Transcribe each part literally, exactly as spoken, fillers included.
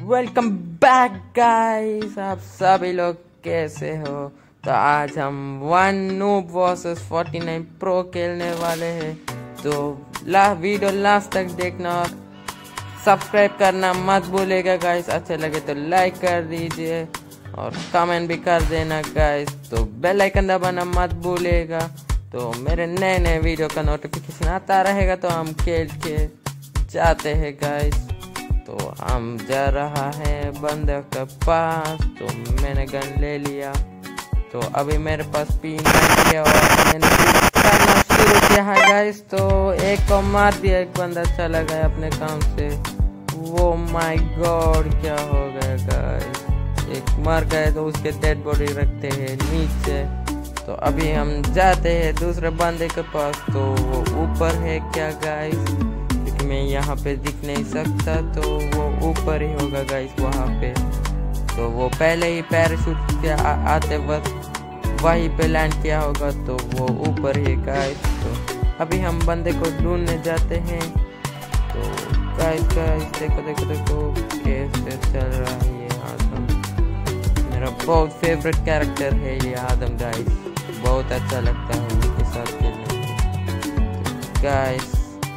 Welcome back guys. आप सभी लोग कैसे हो? तो आज हम one noob versus forty nine pro खेलने वाले हैं। तो ला वीडियो लास्ट तक देखना और सब्सक्राइब करना मत भूलेगा गाइस। अच्छे लगे तो लाइक कर दीजिए और कमेंट भी कर देना गाइस। तो बेल आइकन दबाना मत भूलेगा, तो मेरे नए नए वीडियो का नोटिफिकेशन आता रहेगा। तो हम खेल के जाते हैं गाइस। तो हम जा रहा है बंदे के पास। तो मैंने गन ले लिया। तो अभी मेरे पास पिन किया और मैंने करना शुरू किया है गाइस। तो एक को मार दिया, एक बंदा चला गया अपने काम से। वो माय गॉड, क्या हो गया गाइस। एक मर गए तो उसके डेड बॉडी रखते हैं नीचे। तो अभी हम जाते हैं दूसरे बंदे के पास। तो वो ऊपर है क्या गाइस, मैं यहाँ पे दिख नहीं सकता। तो वो ऊपर ही होगा गाइस वहाँ पे। तो वो पहले ही पैराशूट के आ, आते वक्त वहीं पे लैंड किया होगा। तो वो ऊपर ही गाइस। तो अभी हम बंदे को ढूंढने जाते हैं। तो गाइस गाइस देखो देखो देखो कैसे चल रहा है ये आदम। मेरा बहुत फेवरेट कैरेक्टर है ये आदम गाइस। बहुत अच्छा लगता है उनके साथ खेलने गाइस।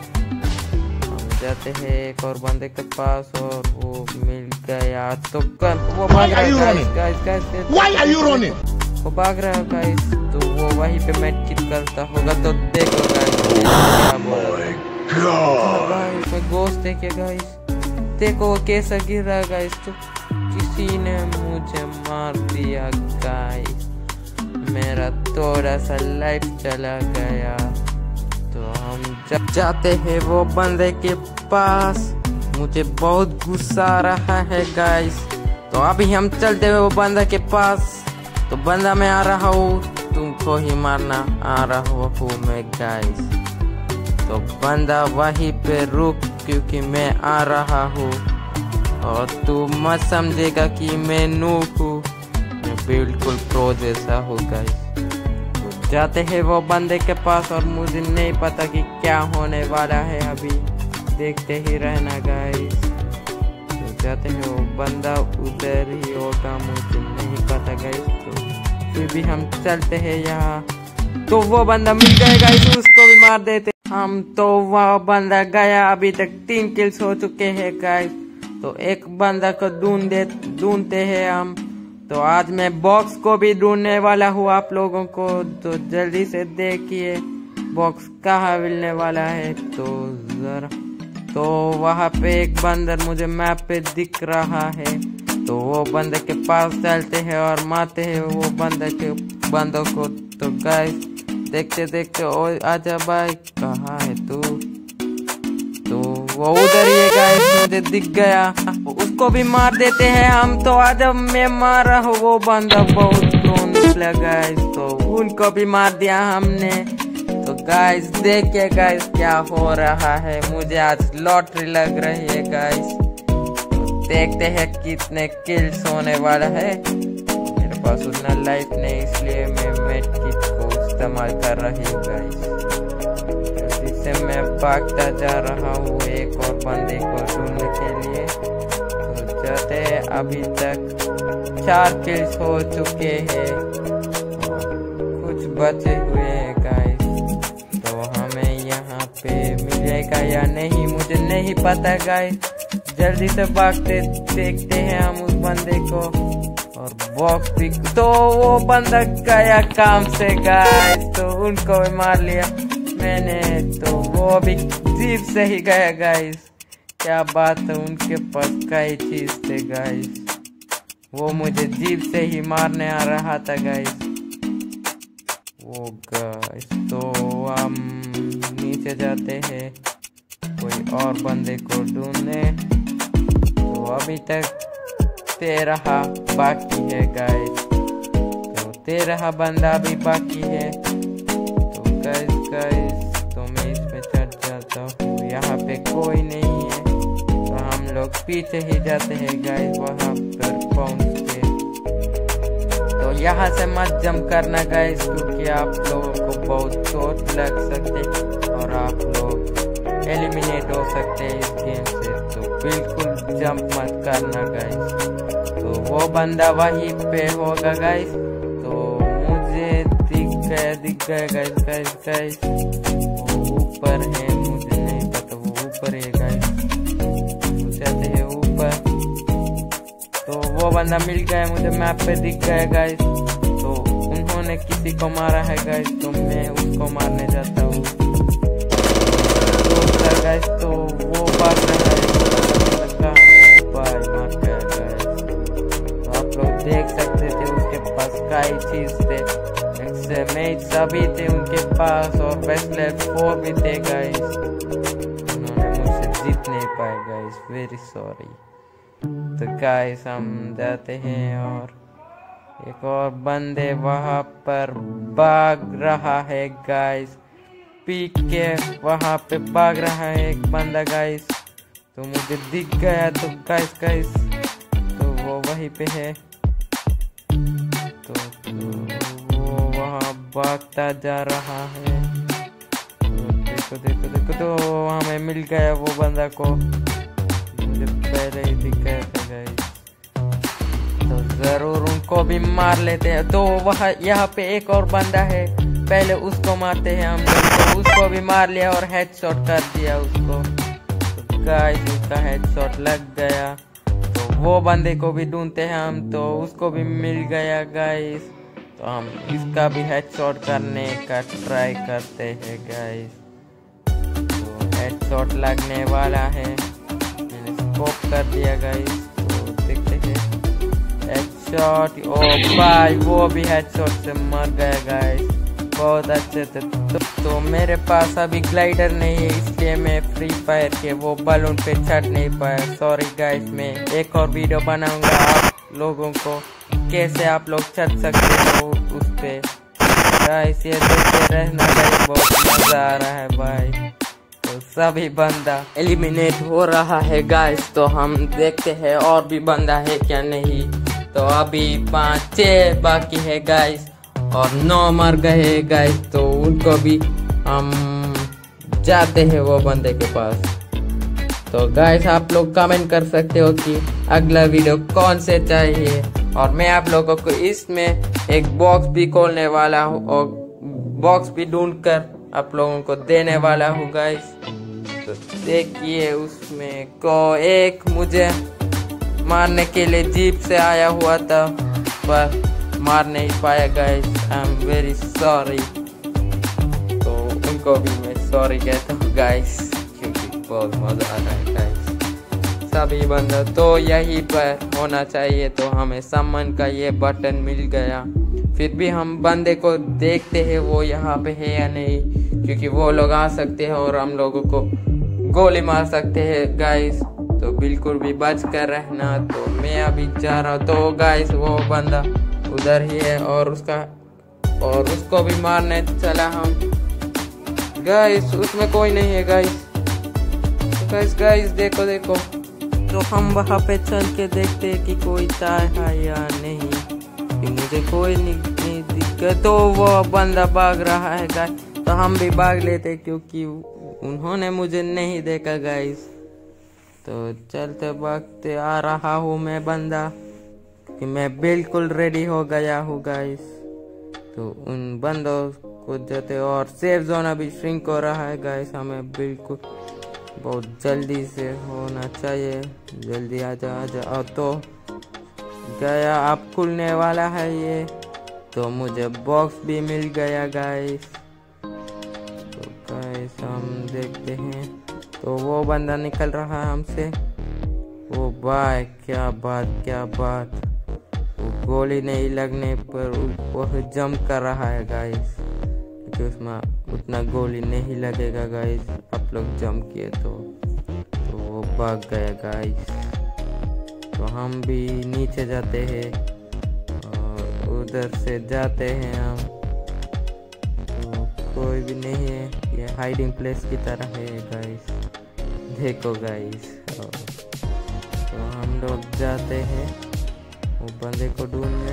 जाते हैं एक और बंदे के पास और वो मिल गया। तो कर, वो भाग रहा है guys guys guys. Why are you running? वो भाग रहा है गाइस। तो वो वहीं पे मेड किट करता होगा। तो देखो गाइस क्या बोल रहा है गाइस। मैं गोश्त देखिए गाइस, देखो वो कैसा गिर रहा है गाइस। तो किसी ने मुझे मार दिया गाइस। मेरा थोड़ा सा लाइफ चला गया। तो हम जा, जाते हैं वो बंदे के पास। मुझे बहुत गुस्सा आ रहा है गाइस। तो अभी हम चलते हैं वो बंदा के पास। तो बंदा मैं आ रहा हूँ, तुमको ही मारना आ रहा हूँ मैं गाइस। तो बंदा वहीं पे रुक, क्योंकि मैं आ रहा हूँ। और तू मत समझेगा कि मैं नूब हूँ, मैं बिल्कुल प्रो जैसा हूँ गाइस। जाते हैं वो बंदे के पास और मुझे नहीं पता कि क्या होने वाला है। अभी देखते ही रहना गाइस। तो जाते हैं वो बंदा उधर ही होगा, मुझे नहीं पता गाइस। तो फिर भी हम चलते हैं यहाँ। तो वो बंदा मिल गया गाइस, उसको भी मार देते हम। तो वह बंदा गया। अभी तक तीन किल्स हो चुके हैं गाइस। तो एक बंदा को ढूंढते ढूंढते हैं हम। तो आज मैं बॉक्स को भी ढूंढने वाला हूँ आप लोगों को। तो जल्दी से देखिए बॉक्स कहाँ मिलने वाला है। तो जरा तो वहाँ पे एक बंदर मुझे मैप पे दिख रहा है। तो वो बंदे के पास चलते हैं और मारते हैं वो बंदे के बंदों को। तो गाइस देखते देखते ओ आजा भाई, कहाँ है तू? तो वो उधर ही है गाइस, मुझे दिख गया। उसको भी मार देते हैं हम। तो आज मैं मार रहा हूँ वो बंदा बहुत प्रोन गाइस। तो उनको भी मार दिया हमने। तो गाइस देखिए गाइस क्या हो रहा है। मुझे आज लॉटरी लग रही है गाइस। तो देखते हैं कितने किल्स होने वाला है। मेरे पास उतना लाइफ नहीं, इसलिए मैं मेड किट को इस्तेमाल कर रही हूँ गाइस। से मैं भागता जा रहा हूँ एक और बंदे को ढूंढने के लिए। तो जाते हैं, अभी तक चार किल्स हो चुके हैं, कुछ बचे हुए हैं गाइस। तो हमें यहाँ पे मिलेगा या नहीं मुझे नहीं पता गाइस। जल्दी से भागते देखते हैं हम उस बंदे को। और बॉक्स भी, तो वो बंदा गया काम से गाइस। तो उनको भी मार लिया मैंने। तो वो भी जीप से ही गया गाइस। क्या बात है, उनके पास कई चीज थे गाइस। वो मुझे जीप से ही मारने आ रहा था गाइस। वो गाइस तो हम नीचे जाते हैं कोई और बंदे को ढूंढने। तो अभी तक तेरह बाकी है गाइस। तो तेरह बंदा भी बाकी है। तो गाइस गाइस तो मैं इसमें चढ़ जाता हूँ। यहाँ पे कोई नहीं है। तो हम लोग पीछे ही जाते हैं गाइस वहाँ पर पहुँच के। तो यहाँ से मत जंप करना गाइस, क्योंकि आप लोगों को बहुत चोट लग सकते और आप लोग एलिमिनेट हो सकते हैं इस गेम से, तो बिल्कुल जंप मत करना गाइस। तो वो बंदा वहीं पे होगा गाइस, तो मुझे दिख गया दिख गया गाइस गाइस गाइस वो ऊपर है, मुझे नहीं पता वो ऊपर है गाइस, चलते हैं ऊपर। तो वो बंदा मिल गया मुझे, मैप पे दिख गया गाइस। तो उन्होंने किसी को मारा है गाइस, तो मैं उसको मारने जाता हूँ गाइस। तो वो बात रहा है भाई मार गया गाइस। तो आप लोग देख सकते थे उसके पास कई चीज थे, मेट सभी थे उनके पास, और बेस्ट लेवल फोर भी थे गाइस। उन्होंने मुझसे जीत नहीं पाए गाइस, वेरी सॉरी। तो गाइस हम जाते हैं, और एक और बंदे वहां पर भाग रहा है गाइस, पीक के वहां पे भाग रहा है एक बंदा गाइस। तो मुझे दिख गया, तो गाइस गाइस तो वो वहीं पे है। तो, तो वो वहां भागता जा रहा है। तो देखो देखो देखो, तो हमें मिल गया वो बंदा को, मुझे पहले ही दिख गया था गाइस। तो जरूर उनको भी मार लेते हैं। तो वहाँ यहाँ पे एक और बंदा है, पहले उसको मारते हैं हम लोग। तो उसको भी मार लिया और हेडशॉट कर दिया उसको। तो गाइस उसका हेडशॉट लग गया। तो वो बंदे को भी ढूंढते हैं हम, तो उसको भी मिल गया गाइस। तो हम इसका भी हेडशॉट करने का ट्राई करते हैं गाइस। तो हेडशॉट लगने वाला है, मैंने स्कोप कर दिया गाइस। तो देखते हैं हेडशॉट, ओ भाई वो भी हेडशॉट से मर गया गाइस, बहुत अच्छे थे। तो, तो मेरे पास अभी ग्लाइडर नहीं है, इसलिए मैं फ्री फायर के वो बलून पे चढ़ नहीं पाया, सॉरी गाइस। मैं एक और वीडियो बनाऊंगा आप लोगों को कैसे आप लोग चढ़ सकते हो उस पे गाइस। ये देखते रहना गाइस, बहुत मजा आ रहा है भाई। तो सभी बंदा एलिमिनेट हो रहा है गाइस। तो हम देखते हैं और भी बंदा है क्या नहीं। तो अभी पाँच छः बाकी है गाइस, और नौ मर गए गाइस। तो उनको भी हम जाते हैं वो बंदे के पास। तो गाइस आप लोग कमेंट कर सकते हो कि अगला वीडियो कौन से चाहिए, और मैं आप लोगों को इसमें एक बॉक्स भी खोलने वाला हूँ, और बॉक्स भी ढूंढकर आप लोगों को देने वाला हूँ गाइस। तो देखिए उसमें को एक मुझे मारने के लिए जीप से आया हुआ था, पर मार नहीं पाया guys, I am very sorry. तो उनको भी मैं सॉरी कहता हूँ गाइस, क्योंकि बहुत मजा आ रहा है गाइस। सभी बंदा तो यहीं पर होना चाहिए। तो हमें सम्मान का ये बटन मिल गया। फिर भी हम बंदे को देखते हैं वो यहाँ पे है या नहीं, क्योंकि वो लोग आ सकते हैं और हम लोगों को गोली मार सकते हैं गाइस। तो बिल्कुल भी बच कर रहना। तो मैं अभी जा रहा हूँ। तो गाइस वो बंदा उधर ही है, और उसका और उसको भी मारने चला हम गाइस। उसमें कोई नहीं है गाइस। गाइस गाइस देखो देखो, तो हम वहाँ पे चल के देखते हैं कि कोई था या नहीं, कि मुझे कोई नहीं, नहीं दिक्कत। तो वो बंदा भाग रहा है गाइस, तो हम भी भाग लेते क्योंकि उन्होंने मुझे नहीं देखा गाइस। तो चलते भागते आ रहा हूँ मैं बंदा, कि मैं बिल्कुल रेडी हो गया हूँ गाइस। तो उन बंदों को जाते, और सेफ जोन अभी श्रिंक हो रहा है गाइस। हमें बिल्कुल बहुत जल्दी से होना चाहिए, जल्दी आ जा आ जा। तो गया, अब खुलने वाला है ये। तो मुझे बॉक्स भी मिल गया गाइस। तो गाइस हम देखते हैं। तो वो बंदा निकल रहा है हमसे। ओ भाई क्या बात क्या बात, वो गोली नहीं लगने पर वो जंप कर रहा है गाइस, क्योंकि उसमें उतना गोली नहीं लगेगा गाइस। आप लोग जंप किए तो तो वो भाग गया गाइस। तो हम भी नीचे जाते हैं, और उधर से जाते हैं हम। तो कोई भी नहीं है, ये हाइडिंग प्लेस की तरह है गाइस, देखो गाइस। तो हम लोग जाते हैं वो बंदे को ढूंढने।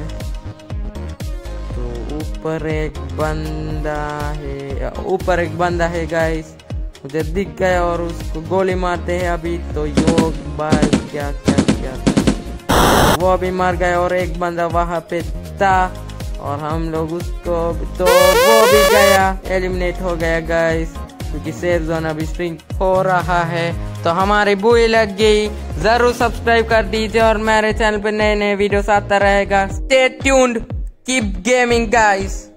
तो ऊपर एक बंदा है, ऊपर एक बंदा है गाइस, मुझे दिख गया और उसको गोली मारते हैं अभी। तो यो भाई क्या क्या क्या, वो अभी मर गया और एक बंदा वहां पे था और हम लोग उसको, तो वो भी गया, एलिमिनेट हो गया गाइस, क्योंकि सेफ जोन अभी स्ट्रिंग हो रहा है। तो हमारी बुरी लग गई, जरूर सब्सक्राइब कर दीजिए और मेरे चैनल पे नए नए वीडियोस आता रहेगा। Stay tuned, keep gaming guys.